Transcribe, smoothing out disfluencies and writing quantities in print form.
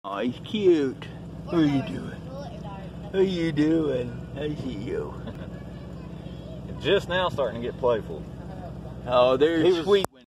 Oh, he's cute. What are you doing? What are you doing? I see you. Just now starting to get playful. Oh, there's sweet